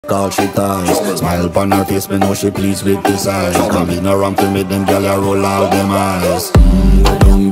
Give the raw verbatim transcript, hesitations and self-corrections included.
all she ties. Smile upon her face, me know she pleased with this eyes. Come in around to make them gyal a roll out them eyes. Mm,